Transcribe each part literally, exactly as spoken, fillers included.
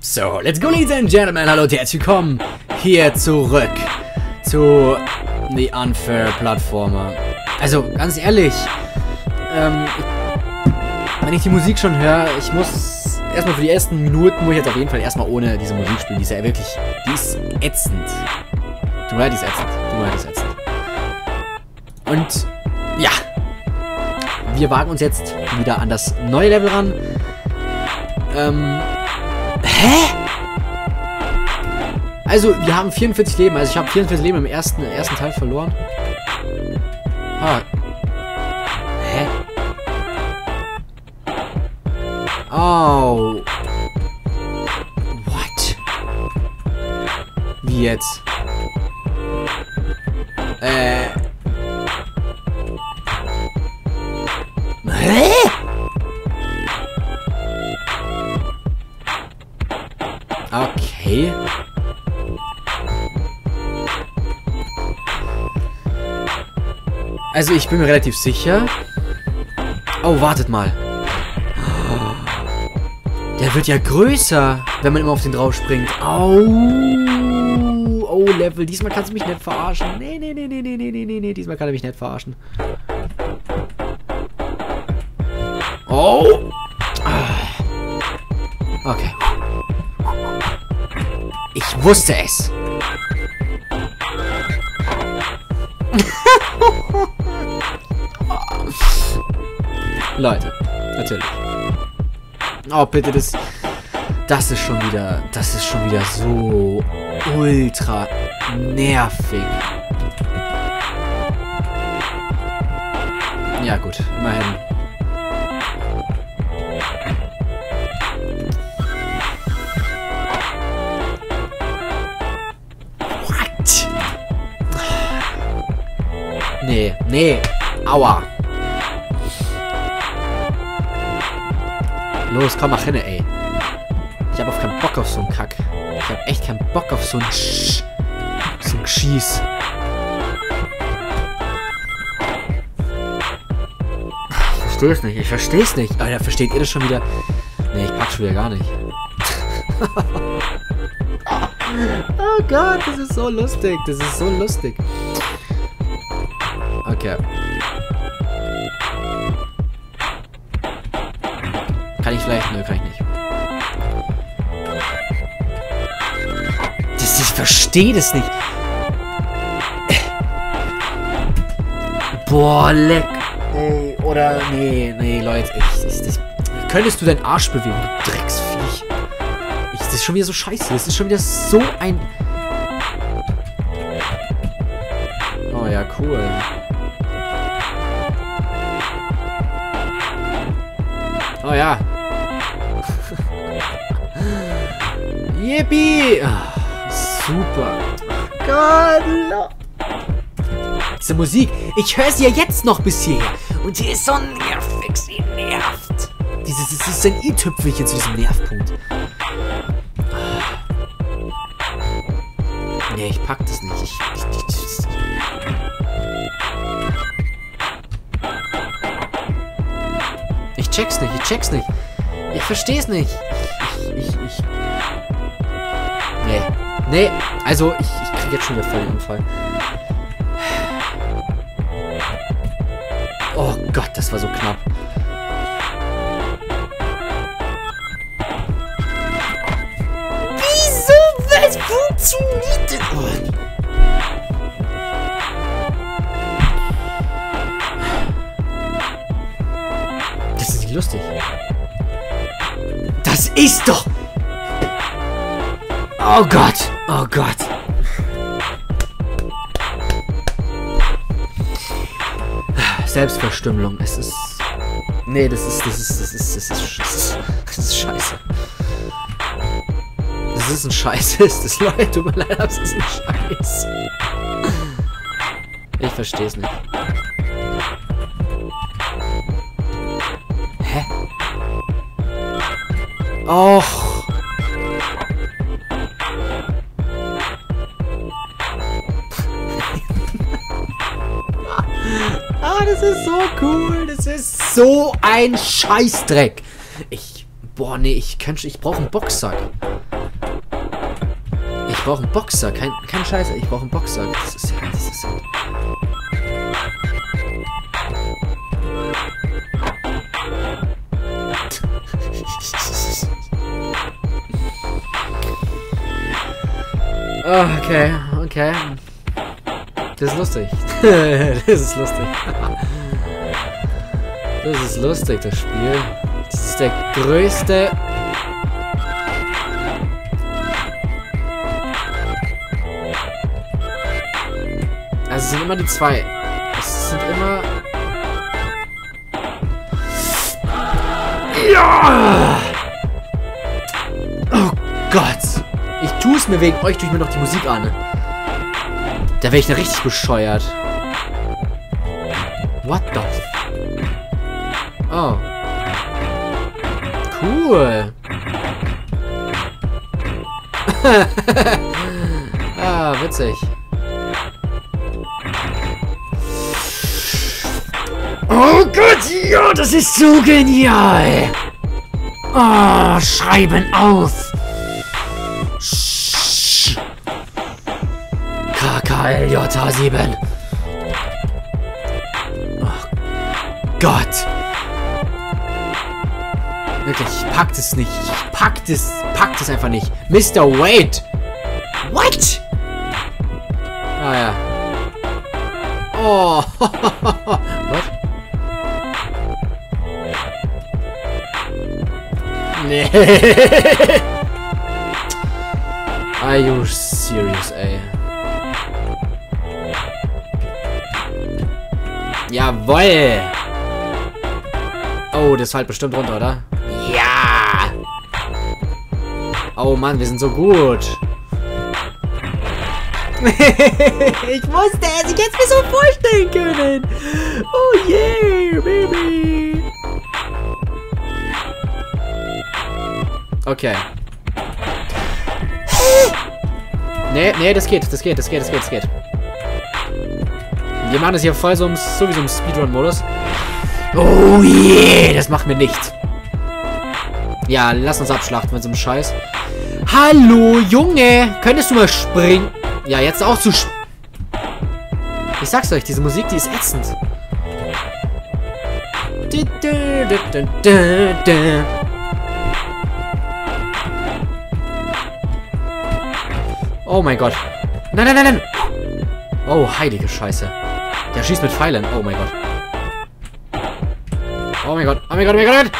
So, let's go, ladies and gentlemen. Hallo und herzlich willkommen hier zurück zu The Unfair Platformer. Also, ganz ehrlich, ähm, wenn ich die Musik schon höre, ich muss erstmal für die ersten Minuten, muss ich jetzt auf jeden Fall erstmal ohne diese Musik spielen. Die ist ja wirklich, die ist ätzend. Tut mir leid, die ist ätzend. Tut mir leid, die ist ätzend. Und, ja. Wir wagen uns jetzt wieder an das neue Level ran. Ähm, hä? Also, wir haben vierundvierzig Leben. Also, ich habe vierundvierzig Leben im ersten, ersten Teil verloren. Ah. Hä? Oh. What? Wie jetzt? Äh. Hä? Okay. Also ich bin mir relativ sicher. Oh, wartet mal. Der wird ja größer, wenn man immer auf den drauf springt. Au. Oh, Level. Diesmal kannst du mich nicht verarschen. Nee, nee, nee, nee, nee, nee, nee, nee. Diesmal kann er mich nicht verarschen. Oh. Okay. Ich wusste es. Leute, natürlich. Oh, bitte, das... Das ist schon wieder... Das ist schon wieder so... ultra nervig. Ja, gut. Immerhin. What? Nee, nee. Aua. Los, komm, mach hin, ey. Ich hab auf keinen Bock auf so einen Kack. Ich hab echt keinen Bock auf so einen Sch... So einen Schieß. Ich versteh's nicht, ich versteh's nicht. Alter, versteht ihr das schon wieder? Nee, ich pack's schon wieder gar nicht. Oh Gott, das ist so lustig. Das ist so lustig. Okay. Kann ich vielleicht? Nö, kann ich nicht. Das, ich verstehe das nicht. Boah, leck. Ey, oder... Nee, nee, Leute. Ich, ich, das, könntest du deinen Arsch bewegen, du Drecksviech? Ich, das ist schon wieder so scheiße. Das ist schon wieder so ein... Oh ja, cool. Oh ja. Yippie! Oh, super. Gott. Diese Musik. Ich höre sie ja jetzt noch bis hierher. Und sie ist so nervig. Sie nervt. Dieses, das ist ein i-Tüpfelchen zu diesem Nervpunkt. Nee, ich pack das nicht. Ich, ich, ich, ich, ich check's nicht. Ich check's nicht. Ich versteh's nicht. Ich, ich, ich. Nee. Nee. Also, ich, ich krieg jetzt schon wieder voll den Unfall. Oh Gott, das war so knapp. Wieso? Was funktioniert denn? Oh. Das ist nicht lustig. Das ist doch... Oh Gott. Oh Gott. Selbstverstümmelung. Es ist... Nee, das ist... Das ist... Das ist... Das ist... Das ist, das ist scheiße. Das ist ein Scheiß. Ist das, Leute? Tut mir leid, das ist ein Scheiß. Ich verstehe es nicht. Hä? Och. Ah, das ist so cool. Das ist so ein Scheißdreck. Ich... Boah, nee, ich kann... Ich brauche einen Boxsack. Ich brauche einen Boxer. Kein, kein Scheiße. Ich brauche einen Boxer. Das ist ja... Das ist ja... Oh, okay, okay. Das ist lustig. Das ist lustig. Das ist lustig, das Spiel. Das ist der größte... Also es sind immer die zwei. Es sind immer... Ja! Oh Gott! Ich tue es mir wegen euch, tue ich mir noch die Musik an. Da wäre ich da richtig bescheuert. What the... Oh. Cool. Ah, witzig. Oh Gott, ja, das ist so genial. Oh, schreiben auf. K K L J H sieben. Oh Gott. Wirklich, ich pack das nicht. Ich pack das, pack das einfach nicht. Mister Wade. What? Ah ja. Oh. What? Nee. Are you serious, ey? Jawoll! Oh, das fällt bestimmt runter, oder? Ja! Oh Mann, wir sind so gut. Ich wusste es, ich hätte es mir so vorstellen können. Oh yeah, baby. Okay. Nee, nee, das geht, das geht, das geht, das geht, das geht. Wir machen das hier voll so im, sowieso im Speedrun-Modus. Oh yeah, das macht mir nichts. Ja, lass uns abschlachten mit so einem Scheiß. Hallo, Junge! Könntest du mal springen? Ja, jetzt auch zu sp... Ich sag's euch, diese Musik, die ist ätzend. Oh mein Gott. Nein, nein, nein, nein! Oh, heilige Scheiße. Der schießt mit Pfeilen. Oh mein Gott. Oh mein Gott. Oh mein Gott, oh mein Gott.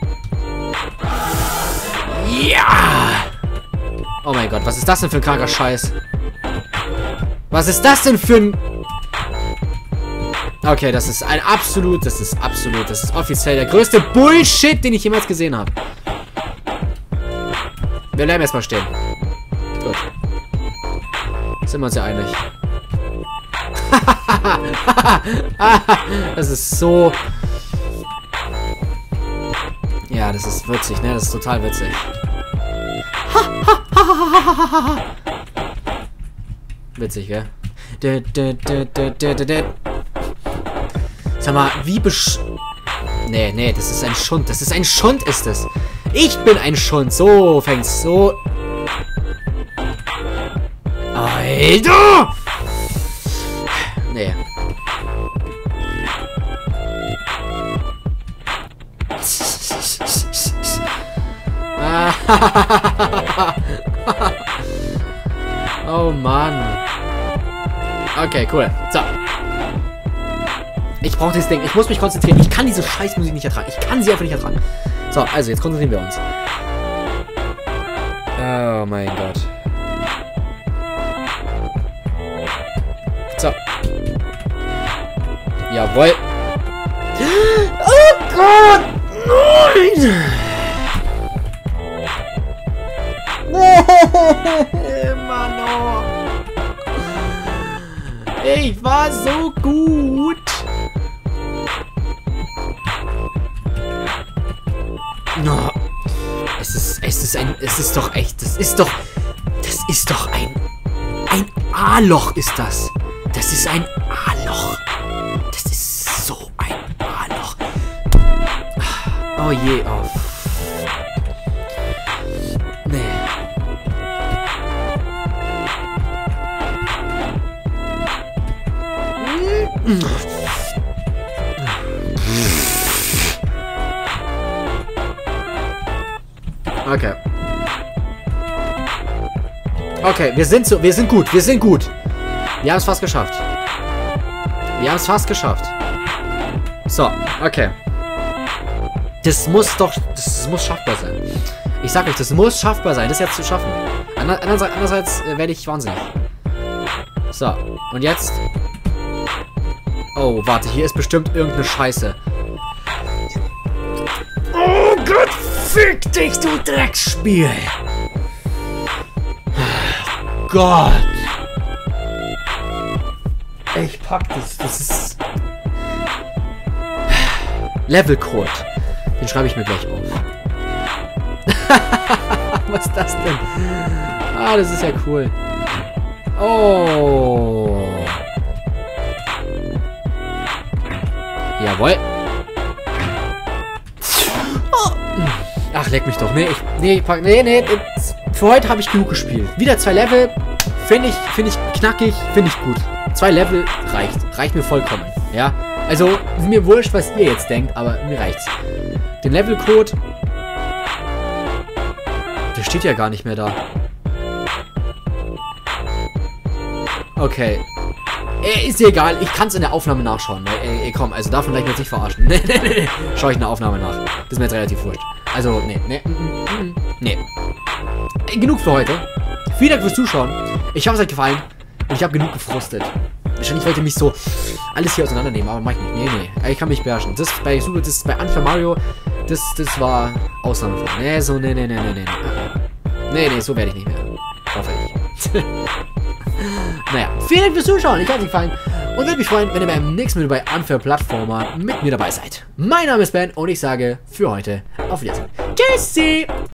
Ja! Oh mein Gott, was ist das denn für ein kranker Scheiß? Was ist das denn für ein... Okay, das ist ein absolut, das ist absolut, das ist offiziell der größte Bullshit, den ich jemals gesehen habe. Wir bleiben erstmal stehen. Gut. Sind wir uns ja einig. Das ist so... Ja, das ist witzig, ne? Das ist total witzig. Witzig, gell? Sag mal, wie besch... Nee, nee, das ist ein Schund. Das ist ein Schund, ist es. Ich bin ein Schund. So fängt's so... Alter! Nee. Oh Mann. Okay, cool. So. Ich brauche das Ding. Ich muss mich konzentrieren. Ich kann diese Scheißmusik nicht ertragen. Ich kann sie einfach nicht ertragen. So, also jetzt konzentrieren wir uns. Oh mein Gott. So. Jawohl. Oh Gott! Nein! Mann, oh. Ich war so gut. Oh. Es ist, es ist ein, es ist doch echt, das ist doch, das ist doch ein, ein A-Loch ist das. Das ist ein A-Loch. Das ist so ein A-Loch. Oh je, oh. Nee. Okay. Okay, wir sind so, wir sind gut, wir sind gut. Wir haben es fast geschafft. Wir haben es fast geschafft. So, okay. Das muss doch, das muss schaffbar sein. Ich sag euch, das muss schaffbar sein, das jetzt zu schaffen. Ander, andererseits andererseits äh, werde ich wahnsinnig. So, und jetzt... Oh, warte, hier ist bestimmt irgendeine Scheiße. Oh Gott, fick dich, du Drecksspiel! Gott! Ich pack das, das ist... Levelcode. Den schreibe ich mir gleich auf. Was ist das denn? Ah, das ist ja cool. Oh. Jawohl. Oh. Ach, leck mich doch. Nee, ich, nee, ich pack, nee, nee. Für heute habe ich genug gespielt. Wieder zwei Level. Finde ich, finde ich knackig. Finde ich gut. Zwei Level reicht. Reicht mir vollkommen. Ja. Also, ist mir wurscht, was ihr jetzt denkt, aber mir reicht's. Den Levelcode. Der steht ja gar nicht mehr da. Okay. Äh, ist dir egal, ich kann es in der Aufnahme nachschauen. Ey, ey, komm, also davon gleich jetzt nicht verarschen. Nee, nee, nee. Schau ich in der Aufnahme nach. Das ist mir jetzt relativ wurscht. Also, nee, nee, nee. nee. Äh, genug für heute. Vielen Dank fürs Zuschauen. Ich hoffe, es hat gefallen. Und ich habe genug gefrustet. Wahrscheinlich wollte ich mich so alles hier auseinandernehmen, aber mach ich nicht. Nee, nee. Ich kann mich beherrschen. Das bei Super, das bei Unfair Mario, das, das war Ausnahmefall. Nee, so, nee, nee, nee, nee, nee. Nee, nee, so werde ich nicht mehr. Hoffe ich. Naja, vielen Dank fürs Zuschauen. Ich hoffe, es hat gefallen. Und würde mich freuen, wenn ihr beim nächsten Mal bei Unfair Plattformer mit mir dabei seid. Mein Name ist Ben und ich sage für heute auf Wiedersehen. Tschüssi!